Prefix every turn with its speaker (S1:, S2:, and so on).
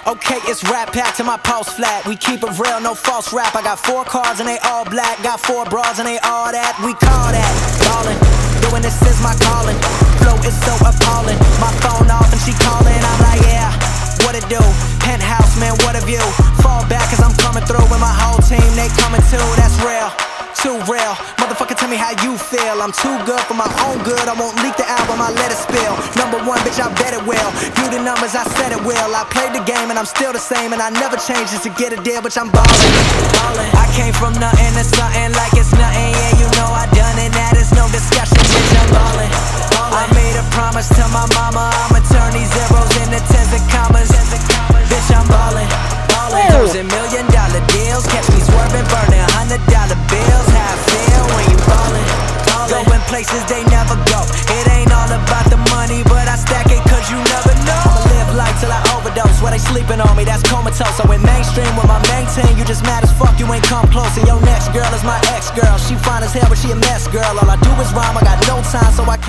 S1: Okay, it's rap pack to my pulse flat. We keep it real, no false rap. I got 4 cars and they all black. Got 4 bras and they all that. We call that ballin'. Doing this is my calling. Flow is so appalling. My phone off and she calling. I'm like, yeah, what it do? Penthouse, man, what a view. Fall back cause I'm coming through with my whole team. They coming too, that's real. Too real, motherfucker, tell me how you feel. I'm too good for my own good. I won't leak the album, I let it spill. #1, bitch, I bet it will. Do the numbers, I said it will. I played the game and I'm still the same, and I never changed just to get a deal, bitch, I'm ballin'. I came from nothing to something like it's nothing. Yeah, you know I done it, that is no discussion, bitch, I'm ballin'. I made a promise to my mama, I'ma turn these zeros into tens and commas. Bitch, I'm ballin'. Closing $1 million deals, catch me swerving, burning $100 bills. How I feel when you ballin', going places they never go. It ain't all about the money, but I stack it cause you never know. I'ma live life till I overdose, while they sleeping on me, that's comatose. I went mainstream with my main team, you just mad as fuck, you ain't come close. And your next girl is my ex-girl, she fine as hell but she a mess, girl. All I do is rhyme, I got no time, so I